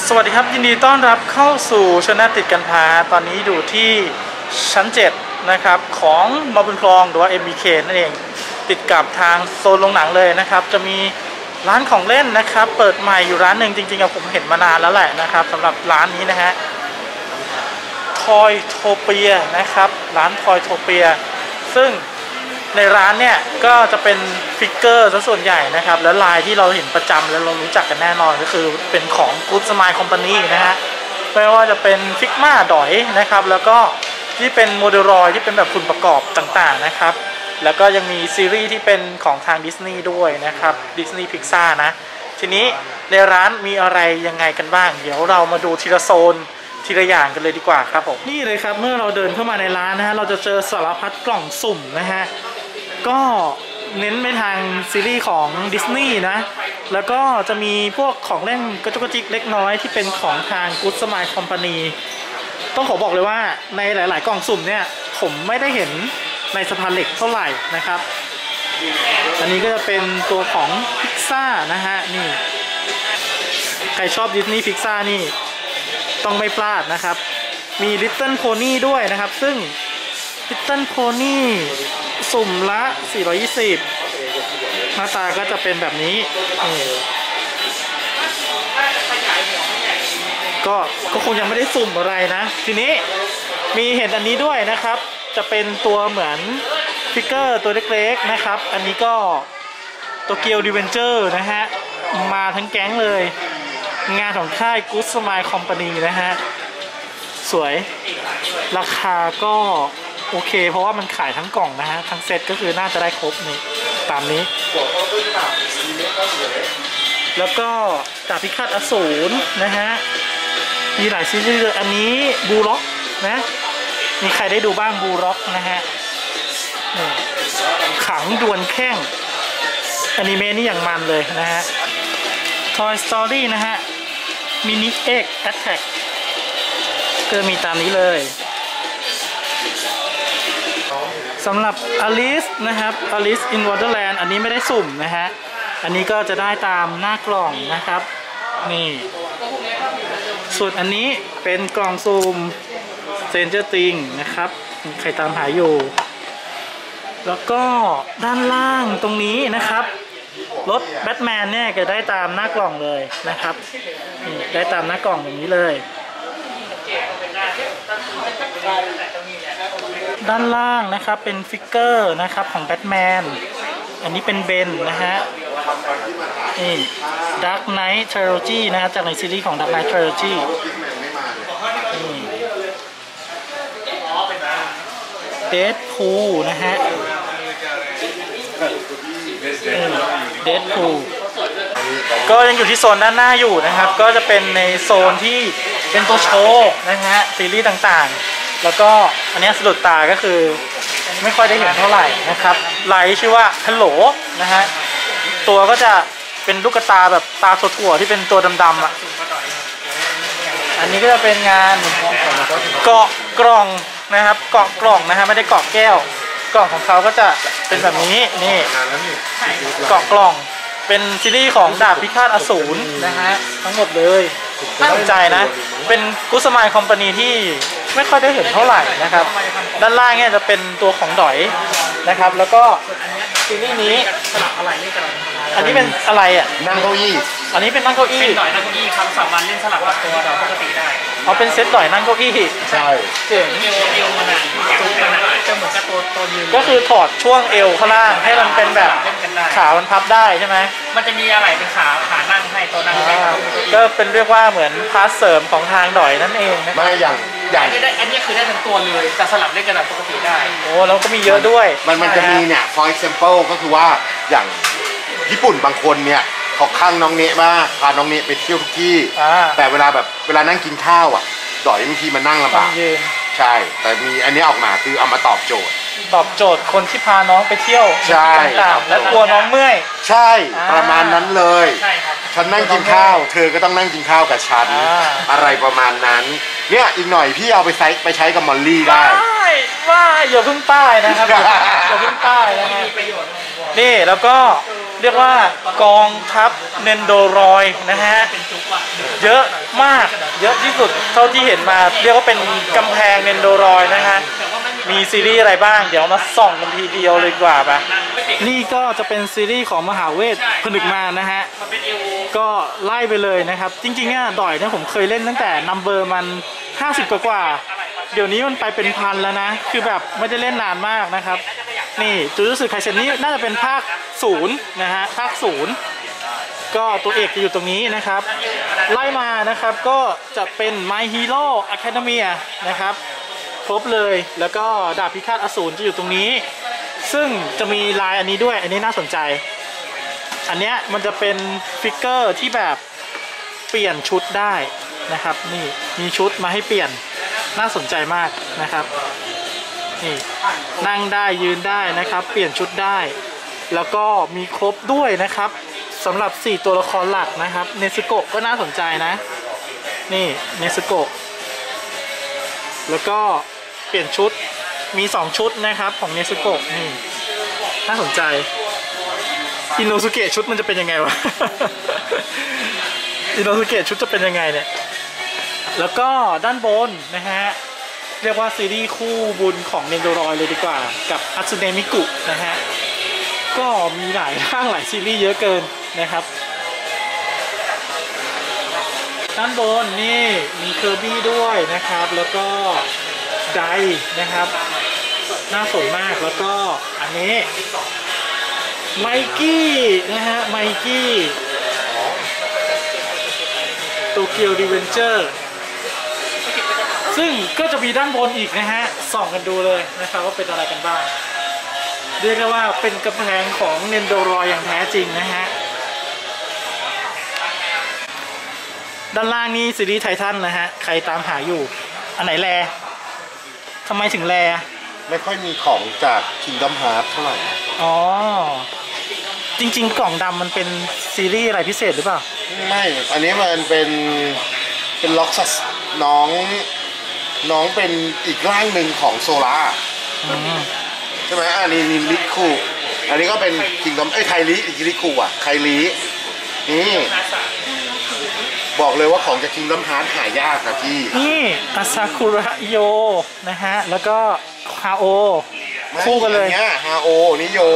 สวัสดีครับยินดีต้อนรับเข้าสู่ช anel ติดกันพาตอนนี้อยู่ที่ชั้น 7นะครับของมาบุญคลองหรือว่า MBK นั่นเองติดกับทางโซนโรงหนังเลยนะครับจะมีร้านของเล่นนะครับเปิดใหม่อยู่ร้านหนึ่งจริงๆผมเห็นมานานแล้วแหละนะครับสำหรับร้านนี้นะฮะทอยโทเปียนะครับร้านทอยโทเปียซึ่งในร้านเนี่ยก็จะเป็นฟิกเกอร์ซะส่วนใหญ่นะครับแล้วลายที่เราเห็นประจำแล้วเรารู้จักกันแน่นอนก็คือเป็นของ Good Smile Company นะฮะไม่ว่าจะเป็นฟิกมาดอยนะครับแล้วก็ที่เป็นโมเดลรอยที่เป็นแบบฝุ่นประกอบต่างๆนะครับแล้วก็ยังมีซีรีส์ที่เป็นของทางดิสนีย์ด้วยนะครับดิสนีย์พิกซ่านะทีนี้ในร้านมีอะไรยังไงกันบ้างเดี๋ยวเรามาดูทีละโซนทีละอย่างกันเลยดีกว่าครับผมนี่เลยครับเมื่อเราเดินเข้ามาในร้านนะฮะเราจะเจอสารพัดกล่องสุ่มนะฮะก็เน้นไปทางซีรีส์ของดิสนีย์นะแล้วก็จะมีพวกของเล่นกระจุกกระจิกเล็กน้อยที่เป็นของทาง Good Smile Company ต้องขอบอกเลยว่าในหลายๆกล่องสุ่มเนี่ยผมไม่ได้เห็นในสะพานเหล็กเท่าไหร่นะครับอันนี้ก็จะเป็นตัวของพิกซ่านะฮะนี่ใครชอบดิสนีย์พิกซ่านี่ต้องไม่พลาดนะครับมี Little Pony ด้วยนะครับซึ่ง Little Pony สุ่มละ420หน้าตาก็จะเป็นแบบนี้ก็คงยังไม่ได้สุ่มอะไรนะทีนี้มีเห็นอันนี้ด้วยนะครับจะเป็นตัวเหมือนฟิกเกอร์ตัวเล็กๆนะครับอันนี้ก็โตเกียวดิเวนเจอร์นะฮะมาทั้งแก๊งเลยงานของค่าย Good Smile Company นะฮะสวยราคาก็โอเคเพราะว่ามันขายทั้งกล่องนะฮะทั้งเซตก็คือน่าจะได้ครบนี่ตามนี้แล้วก็ดาบพิฆาตอสูรนะฮะมีหลายซีรีส์เลยอันนี้บูล็อกนะมีใครได้ดูบ้างบูล็อกนะฮะขังดวลแข้งอนิเมะนี่อย่างมันเลยนะฮะ Toy Story นะฮะมินิเอ็กแอทแทกก็มีตามนี้เลยสำหรับ Alice นะครับ Alice in Wonderland อันนี้ไม่ได้สุ่มนะฮะอันนี้ก็จะได้ตามหน้ากล่องนะครับนี่ส่วนอันนี้เป็นกล่องสุ่ม Stranger Things นะครับใครตามหาอยู่แล้วก็ด้านล่างตรงนี้นะครับรถแบทแมนเนี่ยก็ได้ตามหน้ากล่องเลยนะครับนี่ได้ตามหน้ากล่องอย่างนี้เลยด้านล่างนะครับเป็นฟิกเกอร์นะครับของแบทแมนอันนี้เป็นเบนนะฮะนี่ Dark Knight Trilogy นะฮะจากในซีรีส์ของ Dark Knight Trilogy เดดพูลนะฮะเดดพูลก็ยังอยู่ที่โซนด้านหน้าอยู่นะครับก็จะเป็นในโซนที่เป็นตัวโชว์นะฮะซีรีส์ต่างๆแล้วก็อันนี้สะดุดตาก็คือไม่ค่อยได้เห็นเท่าไหร่นะครับไลท์ชื่อว่าฮัลโหลนะฮะตัวก็จะเป็นลูกตาแบบตาถั่วๆที่เป็นตัวดำๆอ่ะอันนี้ก็จะเป็นงานเกาะกล่องนะครับเกาะกล่องนะฮะไม่ได้เกาะแก้วกล่องของเขาก็จะเป็นแบบนี้นี่เกาะกล่องเป็นซีรีส์ของดาบพิฆาตอสูรนะฮะทั้งหมดเลยน่าสนใจนะเป็น Good Smile Company ที่ไม่ค่อยได้เห็นเท่าไหร่นะครับด้านล่างเนี่ยจะเป็นตัวของดอยนะครับแล้วก็ซีรีส์นี้สลับอะไรเล่นกันอันนี้เป็นอะไรอ่ะนั่งเก้าอี้อันนี้เป็นนั่งเก้าอี้เป็นดอยนั่งเก้าอี้ครับสามวันเล่นสลับกับตัวดอยปกติได้เอาเป็นเซตดอยนั่งเก้าอี้ใช่เจ๋งเอวมันอ่ะจุกมันอ่ะจะเหมือนกับตัวยืนก็คือถอดช่วงเอวข้างล่างให้มันเป็นแบบขามันพับได้ใช่ไหมมันจะมีอะไรเป็นขานั่งให้ตัวนั่งให้ก็เป็นเรียกว่าเหมือนพาร์ทเสริมของทางดอยนั่นเองนะไม่อย่างอันนี้คือได้ทั้งตัวเลยแต่สลับเล่นกันแบบปกติได้โอ้แล้วก็มีเยอะด้วยมันจะมีเนี่ย for example ก็คือว่าอย่างญี่ปุ่นบางคนเนี่ยเขาข้างน้องเนะมากพาน้องเนะไปเที่ยวทุกที่แต่เวลานั่งกินข้าวอ่ะดอยบางทีมันนั่งลำบากใช่แต่มีอันนี้ออกมาคือเอามาตอบโจทย์คนที่พาน้องไปเที่ยวต่างๆและกลัวน้องเมื่อยใช่ประมาณนั้นเลยฉันนั่งกินข้าวเธอก็ต้องนั่งกินข้าวกับฉันอะไรประมาณนั้นเนี่ยอีกหน่อยพี่เอาไปใช้กับมอลลี่ได้ว่าอย่าเพิ่งป้ายนะครับอย่าเพิ่งป้ายนะฮะนี่แล้วก็เรียกว่ากองทัพเนนโดรอยนะฮะเยอะมากเยอะที่สุดเท่าที่เห็นมาเรียกว่าเป็นกำแพงเนนโดรอยนะฮะมีซีรีส์อะไรบ้างเดี๋ยวมาส่องกันทีเดียวเลยดีกว่าปะนี่ก็จะเป็นซีรีส์ของมหาเวทผนึกมารนะฮะก็ไล่ไปเลยนะครับจริงๆเนี่ยดอยเนี่ยผมเคยเล่นตั้งแต่นัมเบอร์มัน50กว่าเดี๋ยวนี้มันไปเป็นพันแล้วนะคือแบบไม่ได้เล่นนานมากนะครับนี่จูจูสึไคเซ็นนี้น่าจะเป็นภาค0นะฮะภาค0ก็ตัวเอกจะอยู่ตรงนี้นะครับไล่มานะครับก็จะเป็น My Hero Academia นะครับครบเลยแล้วก็ดาบพิฆาตอสูรจะอยู่ตรงนี้ซึ่งจะมีลายอันนี้ด้วยอันนี้น่าสนใจอันเนี้ยมันจะเป็นฟิกเกอร์ที่แบบเปลี่ยนชุดได้นะครับนี่มีชุดมาให้เปลี่ยนน่าสนใจมากนะครับนี่นั่งได้ยืนได้นะครับเปลี่ยนชุดได้แล้วก็มีครบด้วยนะครับสำหรับ4ตัวละครหลักนะครับเนซึโกะก็น่าสนใจนะนี่เนซึโกะแล้วก็เปลี่ยนชุดมี2ชุดนะครับของเนซึโกะนี่น่าสนใจอินโนสุเกะชุดมันจะเป็นยังไงวะ อินโนสุเกะชุดจะเป็นยังไงเนี่ยแล้วก็ด้านบนนะฮะเรียกว่าซีรีส์คู่บุญของเนนโดรอยเลยดีกว่ากับอัตสึเนะมิกุนะฮะก็มีหลายร่างหลายซีรีส์เยอะเกินนะครับด้านบนนี่มีเคอร์บี้ด้วยนะครับแล้วก็ไดนะครับน่าสนมากแล้วก็อันนี้ไมกี้นะฮะไมกี้โตเกียวรีเวนเจอร์ซึ่งก็จะมีด้านบนอีกนะฮะส่องกันดูเลยนะครับว่าเป็นอะไรกันบ้างเรียกได้ว่าเป็นกำแพงของเนนโดรอยอย่างแท้จริงนะฮะด้านล่างนี้ซีรีส์ไททันนะฮะใครตามหาอยู่อันไหนแลทำไมถึงแลไม่ค่อยมีของจาก Kingdom Hearts เท่าไหร่อ๋อจริงๆกล่องดำมันเป็นซีรีส์อะไรพิเศษหรือเปล่าไม่อันนี้มันเป็นล็อกซัสน้องเป็นอีกร่างหนึ่งของโซล่าใช่ไหมอันนี้ลิคูอันนี้ก็เป็นคิงดอมไคลิลิคูอ่ะไคลินี่บอกเลยว่าของจากคิงดอมฮาร์ดหายากนะพี่นี่อาซากุระโยนะฮะแล้วก็ฮาโอคู่กันเลยเนี่ยฮาโอนิโย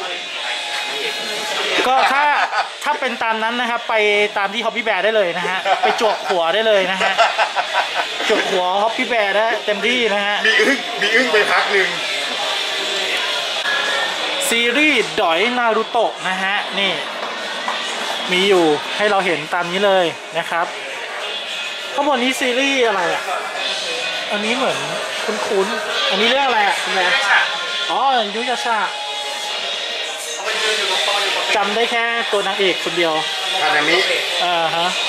ก็ถ้าเป็นตามนั้นนะครับไปตามที่ฮอปปี้แบร์ได้เลยนะฮะไปจวกหัวได้เลยนะฮะจวกหัวฮอปปี้แบร์ได้เต็มที่นะฮะมีอึ้งไปพักหนึ่งซีรีส์ดอยนารูโตะนะฮะนี่มีอยู่ให้เราเห็นตามนี้เลยนะครับข้างบนนี้ซีรีส์อะไรอ่ะอันนี้เหมือนคุ้นๆอันนี้เรื่องอะไรอ่ะคุณแม่อ๋อยุยาชาจำได้แค่ตัวนางเอกคนเดียวคานามิฮะ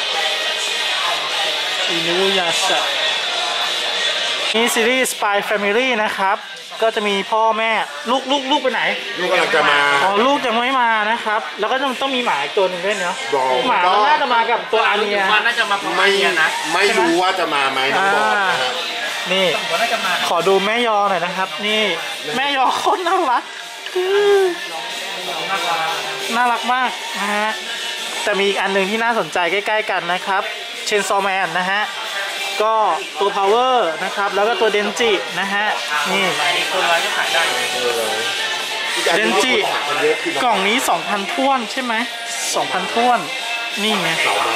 อินุยาชามีซีรีส์ Spy Family นะครับก็จะมีพ่อแม่ลูกไปไหนลูกกำลังจะมาอ๋อลูกยังไม่มานะครับแล้วก็ต้องมีหมาอีกตัวหนึ่งด้วยเนาะหมาน่าจะมากับตัวอาเนียน่าจะมาไม่รู้ว่าจะมาไหมน้องบอกนะครับนี่ขอดูแม่ยอหน่อยนะครับนี่แม่ยอโคตรน่ารักน่ารักมากนะฮะแต่มีอีกอันหนึ่งที่น่าสนใจใกล้ๆกันนะครับเชนซอว์แมนนะฮะก็ตัว power นะครับแล้วก็ตัวเดนจินะฮะนี่คนร้ายก็ขายได้เดนจิกล่องนี้ 2,000 ท้วนใช่ไหม 2,000 ท้วนนี่ไง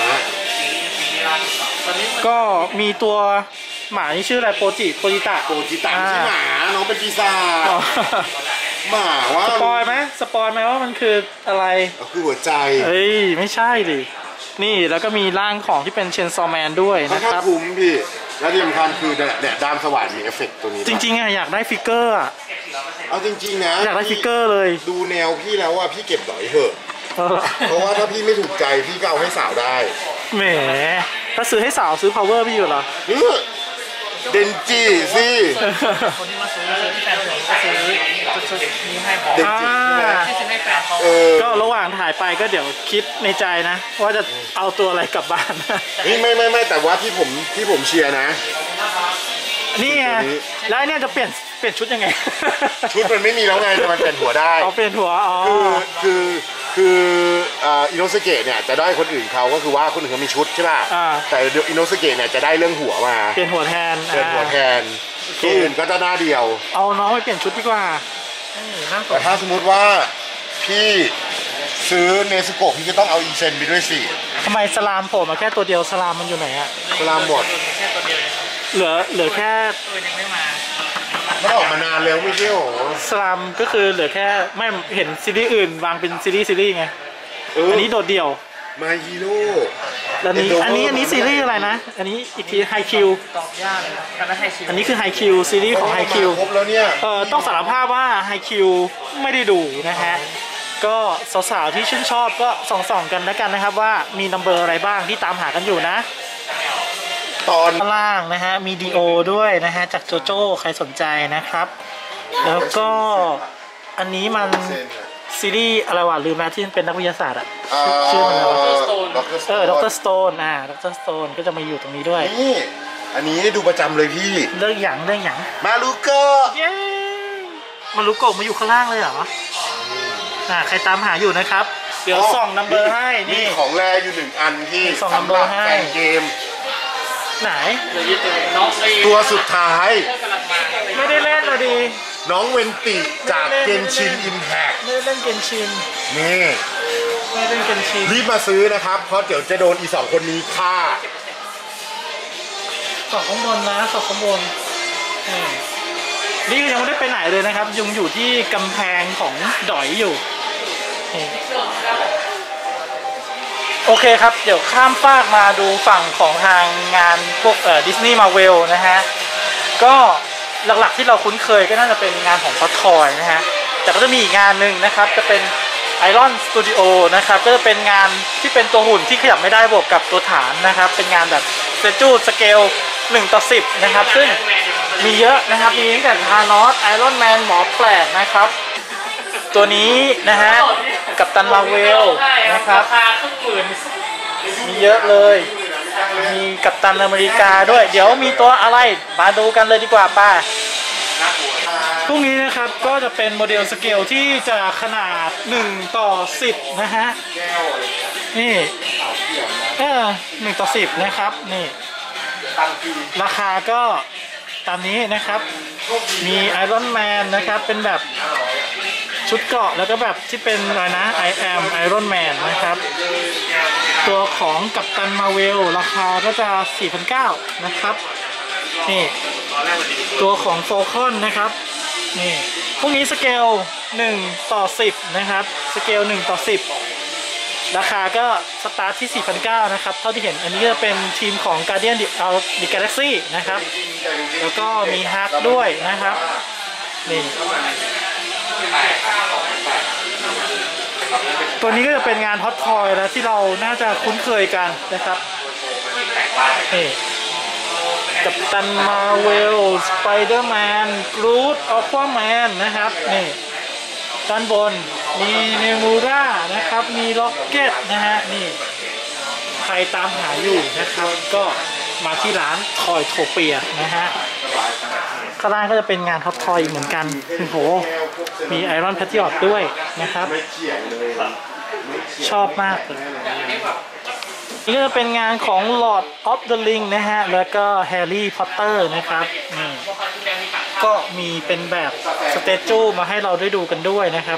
ก็มีตัวหมาที่ชื่ออะไรโปจิตะไม่ใช่หมาน้องเป็นปีศาจหมาว่าสปอยไหมว่ามันคืออะไรคือหัวใจเอ้ยไม่ใช่ดินี่แล้วก็มีร่างของที่เป็นเชนซอว์แมนด้วยนะครับคุ้มพี่และที่สำคัญคือเนี่ยดามสว่านมีเอฟเฟกต์ตัวนี้จริงๆอะอยากได้ฟิกเกอร์อะเอาจริงๆนะอยากได้ฟิกเกอร์เลยดูแนวพี่แล้วว่าพี่เก็บดอยเถอะเพราะว่าถ้าพี่ไม่ถูกใจพี่ก็เอาให้สาวได้แหมถ้าซื้อให้สาวซื้อ power พี่อยู่เหรอเดนจิสิคนที่มาซื้อที่แฟนผมก็ซื้อชุดนี้ให้ผมเดนจิให้แฟนเขาก็ระหว่างถ่ายไปก็เดี๋ยวคิดในใจนะว่าจะเอาตัวอะไรกลับบ้านนี่ไม่แต่ว่าที่ผมเชียร์นะนี่ไงแล้วเนี่ยจะเปลี่ยนชุดยังไงชุดมันไม่มีแล้วไงแต่มันเปลี่ยนหัวได้เปลี่ยนหัวคือคืออินโนสเกะเนี่ยจะได้คนอื่นเขาก็คือว่าคนอื่นเขามีชุดใช่ป่ะแต่อินโนสเกะเนี่ยจะได้เรื่องหัวมาเปลี่ยนหัวแทนตัวอื่นก็จะหน้าเดียวเอาน้องไปเปลี่ยนชุดดีกว่าแต่ถ้าสมมติว่าพี่ซื้อเนซุโกะพี่ก็ต้องเอาอีเซนไปด้วยสิทำไมสลามผมมาแค่ตัวเดียวสลามมันอยู่ไหนอะสลามหมดแค่ตัวเดียวเหลือแค่ตัวยังไม่มาไม่ออกมานานแล้วไม่ใช่หรอสลามก็คือเหลือแค่ไม่เห็นซีรีส์อื่นวางเป็นซีรีส์ไงอันนี้โดดเดี่ยวมาฮีโร่แล้วนี้อันนี้ซีรีส์อะไรนะอันนี้อีกทีไฮคิวตอบยากเลยอันนี้คือไฮคิวซีรีส์ของไฮคิวครบแล้วเนี่ยต้องสารภาพว่าไฮคิวไม่ได้ดูนะฮะก็สาวๆที่ชื่นชอบก็ส่องกันแล้วกันนะครับว่ามีนัมเบอร์อะไรบ้างที่ตามหากันอยู่นะตอนล่างนะฮะมีดีโอด้วยนะฮะจากโจโจ้ใครสนใจนะครับแล้วก็อันนี้มันซีรีส์อะไรวะลืมแล้วที่เป็นนักวิทยาศาสตร์อ่ะชื่อมันอะไรด็อกเตอร์สโตนด็อกเตอร์สโตนก็จะมาอยู่ตรงนี้ด้วยนี่อันนี้ดูประจำเลยพี่เรื่องหยังมาลูโกะเย้มาลูโกะมาอยู่ข้างล่างเลยเหรอใครตามหาอยู่นะครับเดี๋ยวส่องนัมเบอร์ให้นี่ของแรอยู่1อันที่ส่องนัมเบอร์ให้เกมไหนตัวสุดท้ายไม่ได้เล่นเลยดีน้องเวนติจากเกนชินอิมแพคไม่ได้เล่นเกนชินนี่ไม่ได้เล่นเกนชินรีบมาซื้อนะครับเพราะเดี๋ยวจะโดนอี2คนนี้ฆ่าสองข้างบนนะสองข้างบนนี่ยังไม่ได้ไปไหนเลยนะครับยังอยู่ที่กำแพงของดอยอยู่โอเคครับเดี๋ยวข้ามฟากมาดูฝั่งของทางงานพวกดิสนีย์มาร์เวลนะฮะก็หลักๆที่เราคุ้นเคยก็น่าจะเป็นงานของซอฟทอยนะฮะแต่ก็จะมีอีกงานหนึ่งนะครับจะเป็น Iron Studio นะครับก็จะเป็นงานที่เป็นตัวหุ่นที่ขยับไม่ได้บวกกับตัวฐานนะครับเป็นงานแบบ Statue Scale 1:10นะครับซึ่งมีเยอะนะครับมีตั้งแต่ธานอสไอรอนแมนหมอแปลกนะครับตัวนี้นะฮะกัปตันมาร์เวลนะครับมีเยอะเลยมีกัปตันอเมริกาด้วยเดี๋ยวมีตัวอะไรมาดูกันเลยดีกว่าป้าพวกนี้นะครับก็จะเป็นโมเดลสเกลที่จะขนาด1:10นะฮะนี่1:10นะครับนี่ราคาก็ตามนี้นะครับมีไอรอนแมนนะครับเป็นแบบชุดเกราะแล้วก็แบบที่เป็นอะไรนะ I am Iron Man นะครับตัวของกัปตันมาร์เวลราคาก็จะ 4,900 นะครับนี่ตัวของโฟลคอนนะครับนี่พวกนี้สเกล1:10นะครับสเกล1:10ราคาก็สตาร์ทที่ 4,900 นะครับเท่าที่เห็นอันนี้จะเป็นทีมของ Guardian of the Galaxy นะครับแล้วก็มีฮักด้วยนะครับนี่ตัวนี้ก็จะเป็นงานฮอตทอยแล้วที่เราน่าจะคุ้นเคยกันนะครับนี่กัปตันมาร์เวลสไปเดอร์แมนกรูทอควาแมนนะครับนี่ด้านบนมีเนมูรานะครับมีล็อกเก็ตนะฮะนี่ใครตามหาอยู่นะครับก็มาที่ร้านทอยโทเปียนะฮะข้างล่างก็จะเป็นงานฮอตทอยเหมือนกันโอ้โหมีไอรอนแพทริอตด้วยนะครับชอบมากเลยนี่ก็จะเป็นงานของ Lord of the Ring นะฮะแล้วก็ Harry Potter นะครับก็มีเป็นแบบสเตจูมาให้เราได้ดูกันด้วยนะครับ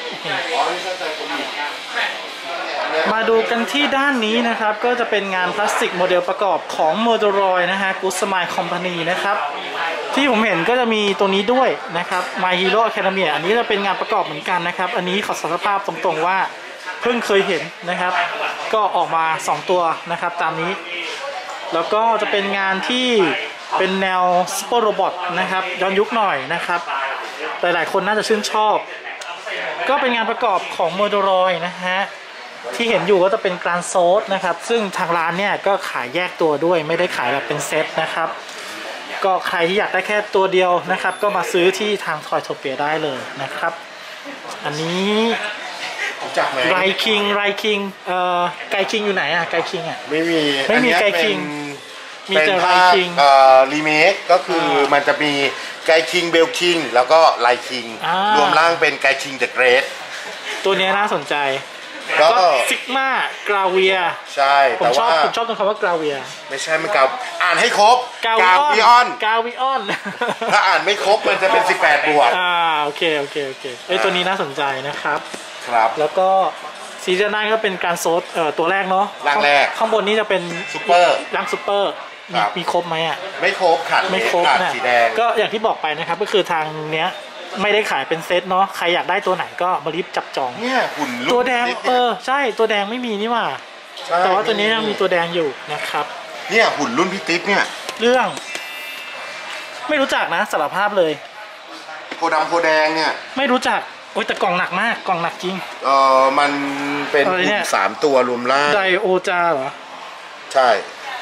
มาดูกันที่ด้านนี้นะครับก็จะเป็นงานพลาสติกโมเดลประกอบของ Mordoroi นะฮะ Good Smile Company นะครับที่ผมเห็นก็จะมีตัวนี้ด้วยนะครับ My Hero Academia อันนี้จะเป็นงานประกอบเหมือนกันนะครับอันนี้ขอสารภาพตรงๆว่าเพิ่งเคยเห็นนะครับก็ออกมา2ตัวนะครับตามนี้แล้วก็จะเป็นงานที่เป็นแนวซูเปอร์โรบอทนะครับย้อนยุคหน่อยนะครับหลายๆคนน่าจะชื่นชอบก็เป็นงานประกอบของ Mordoroi นะฮะที่เห็นอยู่ก็จะเป็นกรานโซดนะครับซึ่งทางร้านเนี่ยก็ขายแยกตัวด้วยไม่ได้ขายแบบเป็นเซตนะครับก็ใครที่อยากได้แค่ตัวเดียวนะครับก็มาซื้อที่ทางทอยโทเปียได้เลยนะครับอันนี้ไรคิงไกคิงอยู่ไหนอะไกคิงอะไม่มีไกคิงมีแต่ไรคิงรีเมคก็คือมันจะมีไกคิงเบลคิงแล้วก็ไลคิงรวมร่างเป็นไกคิงเดอะเกรทตัวนี้น่าสนใจก็ฟิกมากราเวียใช่แต่ว่าผมชอบตรงคำว่ากราเวียไม่ใช่มันอ่านให้ครบกาวิออนถ้าอ่านไม่ครบมันจะเป็น18 บวกโอเคตัวนี้น่าสนใจนะครับครับแล้วก็ซีรีส์หน้าก็เป็นการโซดตัวแรกเนาะร่างแรกข้างบนนี้จะเป็นซูเปอร์ร่างซูเปอร์มีครบไหมอ่ะไม่ครบขาดไม่ครบนะสีแดงก็อย่างที่บอกไปนะครับก็คือทางเนี้ยไม่ได้ขายเป็นเซตเนาะใครอยากได้ตัวไหนก็มารีบจับจองเนี่ยหุ่นตัวแดงใช่ตัวแดงไม่มีนี่หว่าแต่ว่าตัวนี้ยังมีตัวแดงอยู่นะครับเนี่ยหุ่นรุ่นพี่ติ๊บเนี่ยเรื่องไม่รู้จักนะสารภาพเลยโคดำโคแดงเนี่ยไม่รู้จักโอ้ยแต่กล่องหนักมากกล่องหนักจริงมันเป็นหุ่น3 ตัวรวมร่างไดโอจาเหรอใช่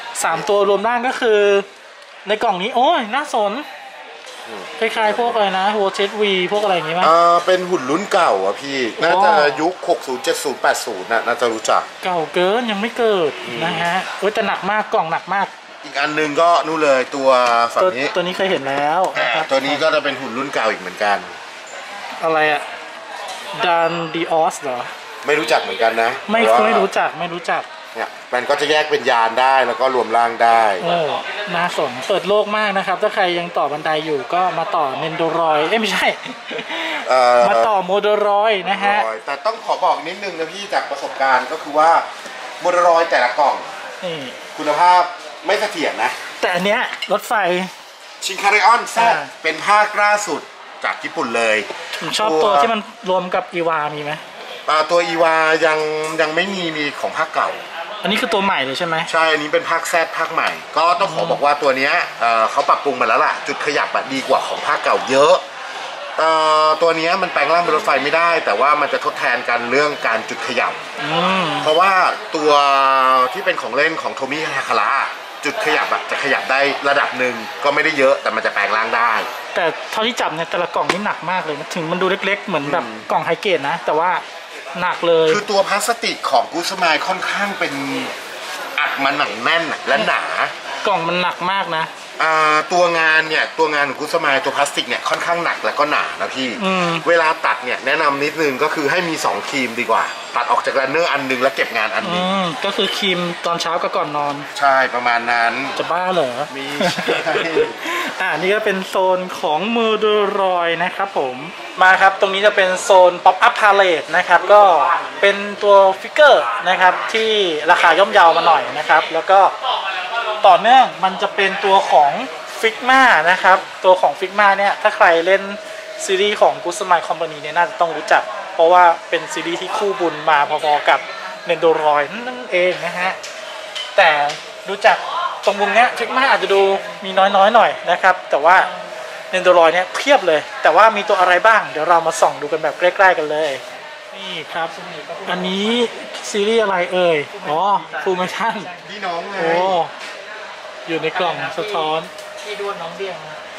3 ตัวรวมร่างก็คือในกล่องนี้โอ้ยน่าสนคล้ายๆพวกอะไรนะโฮเชสวีพวกอะไรอย่างงี้มั้ยเป็นหุ่นรุ่นเก่าอ่ะพี่น่าจะยุค60 70 80น่าจะรู้จักเก่าเกินยังไม่เกิดนะฮะโอ้ยแต่หนักมากกล่องหนักมากอีกอันนึงก็นู่นเลยตัวฝั่งนี้ตัวนี้เคยเห็นแล้วตัวนี้ก็จะเป็นหุ่นรุ่นเก่าอีกเหมือนกันอะไรอะดันดีออสเหรอไม่รู้จักเหมือนกันนะไม่รู้จักเนี่ยมันก็จะแยกเป็นยานได้แล้วก็รวมร่างได้น่าสนเปิดโลกมากนะครับถ้าใครยังต่อบันไดอยู่ก็มาต่อเนนโดรอยไม่ใช่มาต่อโมโดรอยนะฮะแต่ต้องขอบอกนิดนึงนะพี่จากประสบการณ์ก็คือว่าโมโดรอยแต่ละกล่องคุณภาพไม่เสถียรนะแต่อันเนี้ยรถไฟชินคาริออนแซดเป็นภาคล่าสุดจากญี่ปุ่นเลยผมชอบตัวที่มันรวมกับอีวามีไหมตัวอีวายังไม่มีของภาคเก่าอันนี้คือตัวใหม่เลยใช่ไหมใช่อันนี้เป็นภาคแซดภาคใหม่ก็ต้องขอบอกว่าตัวนี้เขาปรับปรุงมาแล้วล่ะจุดขยับดีกว่าของภาคเก่าเยอะตัวนี้มันแปลงร่างเป็นรถไฟไม่ได้แต่ว่ามันจะทดแทนกันเรื่องการจุดขยับเพราะว่าตัวที่เป็นของเล่นของโทมิฮาคาระจุดขยับจะขยับได้ระดับหนึ่งก็ไม่ได้เยอะแต่มันจะแปลงร่างได้แต่เท่าที่จับเนี่ยแต่ละกล่องนี่หนักมากเลยถึงมันดูเล็กๆเหมือนแบบกล่องไฮเกรดนะแต่ว่าหนักเลยคือตัวพลาสติกของกุสมายค่อนข้างเป็นอัดมาหนังแน่นและหนากล่องมันหนักมากนะตัวงานของกุสมายตัวพลาสติกเนี่ยค่อนข้างหนักและก็หนานะพี่เวลาตัดเนี่ยแนะนำนิดนึงก็คือให้มี2 ครีมดีกว่าตัดออกจากรันเนอร์อันนึงแล้วเก็บงานอันนึงก็คือครีมตอนเช้าก็ก่อนนอนใช่ประมาณนั้นจะบ้าเหรอมีนี่ก็เป็นโซนของมือเดอรอยนะครับผมมาครับตรงนี้จะเป็นโซนป๊อปอัพพาเลทนะครับก็เป็นตัวฟิกเกอร์นะครับที่ราคาย่อมเยามาหน่อยนะครับแล้วก็ต่อเนื่องมันจะเป็นตัวของฟิกมานะครับตัวของฟิกมาเนี่ยถ้าใครเล่นซีรีส์ของกุสมายคอมพานีเนี่ยน่าจะต้องรู้จักเพราะว่าเป็นซีรีส์ที่คู่บุญมาพอๆกับเนนโดรอยนั่นเองนะฮะแต่รู้จักตรงมุมเนี้ยฟิกมาอาจจะดูมีน้อยหน่อยนะครับแต่ว่าเนนโดรอยเนี่ยเพียบเลยแต่ว่ามีตัวอะไรบ้างเดี๋ยวเรามาส่องดูกันแบบใกล้ๆกันเลยนี่ครับอันนี้ซีรีส์อะไรเอ่ยฟูลเมชั่นพี่น้องไงอยู่ในกล่องสะท้อนพี่ด้วนน้องเดี่ยง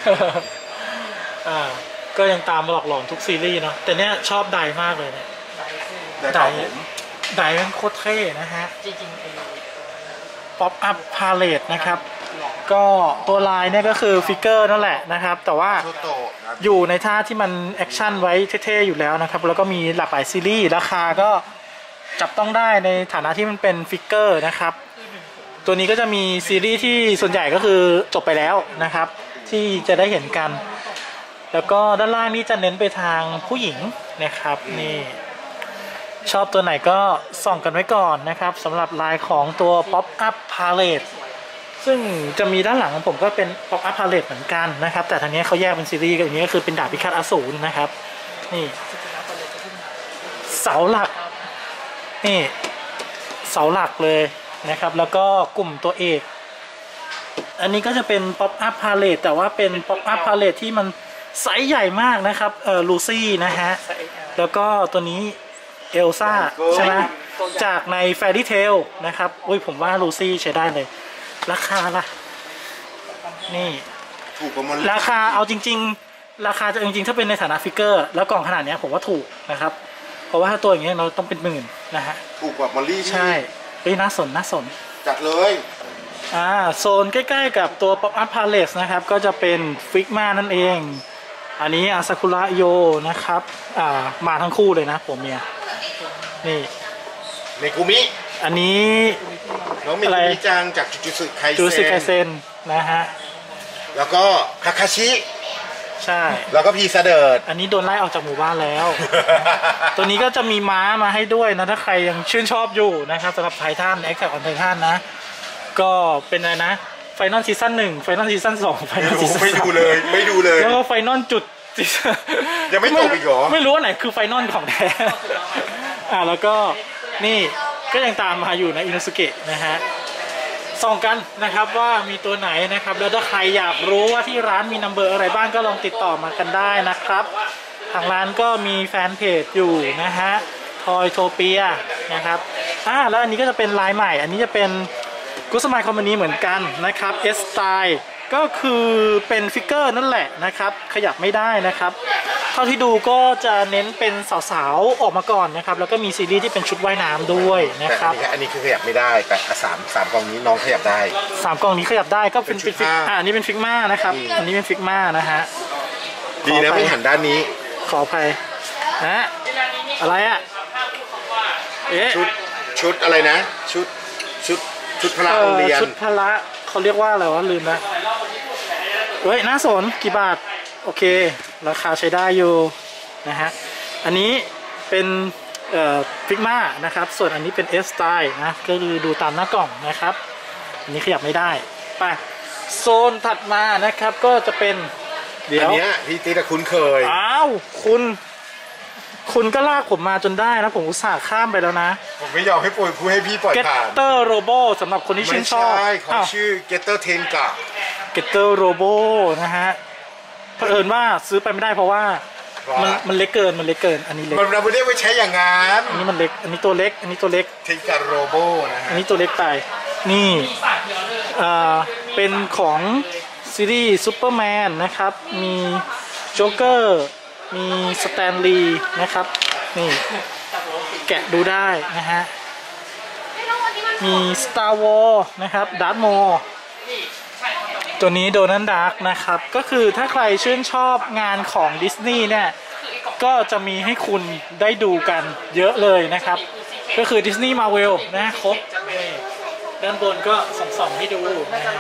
ก็ยังตามหลอกหลอนทุกซีรีส์เนาะแต่เนี้ยชอบไดมากเลยเนี่ยไดมันโคตรเท่นะฮะจริงๆป๊อปอัพพาเลทนะครับก็ตัวลายเนี่ยก็คือฟิกเกอร์นั่นแหละนะครับแต่ว่าอยู่ในท่าที่มันแอคชั่นไว้เท่ๆอยู่แล้วนะครับแล้วก็มีหลากหลายซีรีส์ราคาก็จับต้องได้ในฐานะที่มันเป็นฟิกเกอร์นะครับตัวนี้ก็จะมีซีรีส์ที่ส่วนใหญ่ก็คือจบไปแล้วนะครับที่จะได้เห็นกันแล้วก็ด้านล่างนี้จะเน้นไปทางผู้หญิงนะครับนี่ชอบตัวไหนก็ส่องกันไว้ก่อนนะครับสำหรับลายของตัว Pop Up Palette ซึ่งจะมีด้านหลังของผมก็เป็น Pop Up Palette เหมือนกันนะครับแต่ทางนี้เขาแยกเป็นซีรีส์กันอย่างนี้ก็คือเป็นดาบพิฆาตอสูรนะครับนี่เสาหลักนี่เสาหลักเลยนะครับแล้วก็กลุ่มตัวเอกอันนี้ก็จะเป็น Pop Up Palette แต่ว่าเป็น Pop Up Palette ที่มันไซส์ใหญ่มากนะครับลูซี่นะฮะแล้วก็ตัวนี้เอลซ่าใช่ไหมจากใน Fairy Tail นะครับอุ้ยผมว่าลูซี่ใช้ได้เลยราคาล่ะนี่ถูกกว่ามันราคาเอาจริงๆราคาจะจริงๆถ้าเป็นในฐานะฟิกเกอร์แล้วกล่องขนาดนี้ผมว่าถูกนะครับเพราะว่าถ้าตัวอย่างเงี้ยเราต้องเป็นหมื่นนะฮะถูกกว่ามอลลี่ใช่น่าสนจัดเลยโซนใกล้ๆกับตัว Pop Up Palette นะครับก็จะเป็นฟิกมานั่นเองอันนี้อาซากุระโยนะครับมาทั้งคู่เลยนะผมเมียนี่เนกุมิอันนี้น้องเมกุมิจังจากจูสึไคเซนนะฮะแล้วก็คาคาชิใช่แล้วก็พีซาเดิร์ดอันนี้โดนไล่ออกจากหมู่บ้านแล้ว ตัวนี้ก็จะมีม้ามาให้ด้วยนะถ้าใครยังชื่นชอบอยู่นะครับสำหรับไททันแอคแท็กออนไททันนะก็เป็นอะไรนะไฟนอลซีซั่น1ไฟนอลซีซั่น2ไฟนอลซีซั่นไม่ดูเลยแล้วก็ไฟนอลจุดยังไม่จบอีกเหรอไม่รู้ว่าไหนคือไฟนอลของแท้แล้วก็นี่ก็ยังตามมาอยู่นะอินุสุเกะนะฮะส่องกันนะครับว่ามีตัวไหนนะครับแล้วถ้าใครอยากรู้ว่าที่ร้านมีนัมเบอร์อะไรบ้างก็ลองติดต่อมากันได้นะครับทางร้านก็มีแฟนเพจอยู่นะฮะทอยโทเปียนะครับแล้วอันนี้ก็จะเป็นลายใหม่อันนี้จะเป็นกุสมายคอมพานีเหมือนกันนะครับ S Style ก็คือเป็นฟิกเกอร์นั่นแหละนะครับขยับไม่ได้นะครับเท่าที่ดูก็จะเน้นเป็นสาวๆออกมาก่อนนะครับแล้วก็มีซีรีส์ที่เป็นชุดว่ายน้ำด้วยนะครับอันนี้คือขยับไม่ได้แต่สามกล่องนี้น้องขยับได้ 3กล่องนี้ขยับได้ก็เป็นฟิกอันนี้เป็นฟิกมานะครับอันนี้เป็นฟิกมานะฮะดีนะไม่หันด้านนี้ขออภัยนะอะไรอ่ะชุดอะไรนะชุดพละโรงเรียนชุดพละเขาเรียกว่าอะไรวะลืมนะเฮ้ยน่าสนกี่บาทโอเคราคาใช้ได้อยู่นะฮะอันนี้เป็นฟิกมานะครับส่วนอันนี้เป็น S Style นะก็คือดูตามหน้ากล่องนะครับอันนี้ขยับไม่ได้ไปโซนถัดมานะครับก็จะเป็นเดี๋ยวอันนี้พี่ติ๊กคุ้นเคยคุณก็ลากผมมาจนได้นะผมอุตส่าห์ข้ามไปแล้วนะผมไม่ยอมให้ปล่อยผู้ให้พี่ปล่อยผ่าน Getter Robo สำหรับคนที่ชื่นชอบไม่ใช่เขาชื่อ Getter Tenga Getter Robo นะฮะเผอิญว่าซื้อไปไม่ได้เพราะว่ามันเล็กเกินอันนี้เล็กมันไม่ได้ไว้ใช้อย่างงั้นอันนี้มันเล็กอันนี้ตัวเล็ก Tenga Robo นะฮะอันนี้ตัวเล็กไปนี่เป็นของซีรีส์ซูเปอร์แมนนะครับมีโจ๊กเกอร์มีสแตนลีย์นะครับนี่แกะดูได้นะฮะมี Star Wars นะครับดาร์ธโมตัวนี้โดนัลด์ดาร์กนะครับก็คือถ้าใครชื่นชอบงานของดิสนีย์เนี่ยก็จะมีให้คุณได้ดูกันเยอะเลยนะครับก็คือดิสนีย์มาร์เวลนะครบด้านบนก็ส่องให้ดูนะฮะ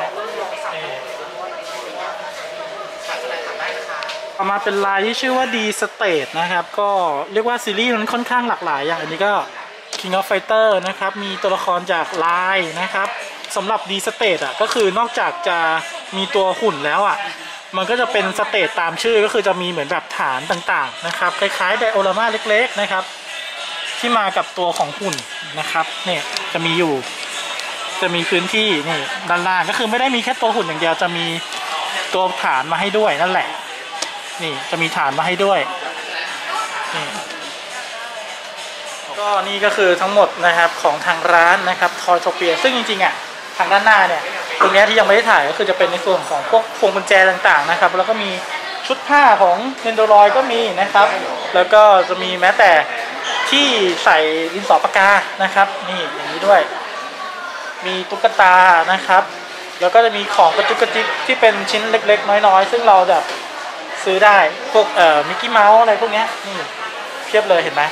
ออกมาเป็นลายที่ชื่อว่าดีสเตทนะครับก็เรียกว่าซีรีส์มันค่อนข้างหลากหลายอย่างอันนี้ก็ King of Fighter นะครับมีตัวละครจากลายนะครับสำหรับดีสเตทก็คือนอกจากจะมีตัวหุ่นแล้วมันก็จะเป็นสเตทตามชื่อก็คือจะมีเหมือนแบบฐานต่างๆนะครับคล้ายๆไดโอรามาเล็กๆนะครับที่มากับตัวของหุ่นนะครับเนี่ยจะมีพื้นที่นี่ด้านล่างก็คือไม่ได้มีแค่ตัวหุ่นอย่างเดียวจะมีตัวฐานมาให้ด้วยนั่นแหละนี่จะมีฐานมาให้ด้วยนี่ก็นี่ก็คือทั้งหมดนะครับของทางร้านนะครับทอยโทเปียซึ่งจริงๆทางด้านหน้าเนี่ยตรงนี้ที่ยังไม่ได้ถ่ายก็คือจะเป็นในส่วนของพวกพวงกุญแจต่างๆนะครับแล้วก็มีชุดผ้าของเนนโดรอยก็มีนะครับแล้วก็จะมีแม้แต่ที่ใส่ดินสอปากกานะครับนี่อย่างนี้ด้วยมีตุ๊กตานะครับแล้วก็จะมีของกระจุกกระจิกที่เป็นชิ้นเล็กๆน้อยๆซึ่งเราแบบซื้อได้พวกมิกกี้เมาส์อะไรพวกนี้นี่เพียบเลยเห็นไหม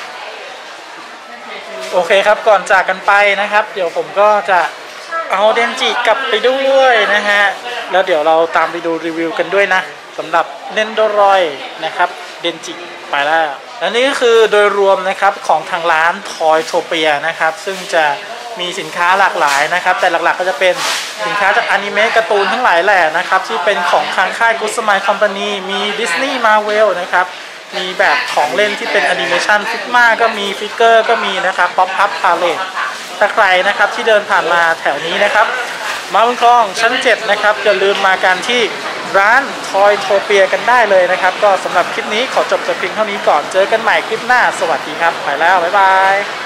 โอเคครับก่อนจากกันไปนะครับเดี๋ยวผมก็จะเอาเดนจิกลับไปด้วยนะฮะแล้วเดี๋ยวเราตามไปดูรีวิวกันด้วยนะสำหรับเนนโดรอยนะครับเดนจิไปแล้วและนี่ก็คือโดยรวมนะครับของทางร้านทอยโทเปียนะครับซึ่งจะมีสินค้าหลากหลายนะครับแต่หลักๆก็จะเป็นสินค้าจากอนิเมะการ์ตูนทั้งหลายแหละนะครับที่เป็นของทางค่ายกุสมายคอมพานีมีดิสนีย์มาร์เวลนะครับมีแบบของเล่นที่เป็นแอนิเมชันฟิกมาก็มีฟิกเกอร์ก็มีนะครับป๊อปอัพพาเลทถ้าใครนะครับที่เดินผ่านมาแถวนี้นะครับมาบุญครองชั้น7นะครับอย่าลืมมากันที่ร้านทอยโทเปียกันได้เลยนะครับก็สำหรับคลิปนี้ขอจบแต่เพียงเท่านี้ก่อนเจอกันใหม่คลิปหน้าสวัสดีครับไปแล้วบ๊ายบาย